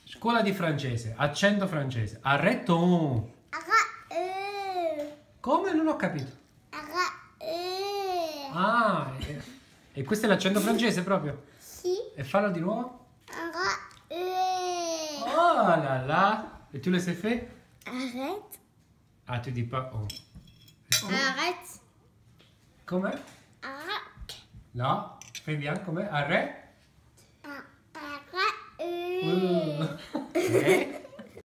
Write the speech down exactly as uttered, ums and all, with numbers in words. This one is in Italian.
Scuola di francese, accento francese. Arrêtons. Come? Non ho capito. Ah, e, e questo è l'accento francese proprio? Sì. E fallo di nuovo. Oh là là. E tu le sais faire? Arrête. Ah, tu dis pas oh. Arrête. Come? Arrête. No, fai bien, come? Arrête? Arrête. Uh. Eh?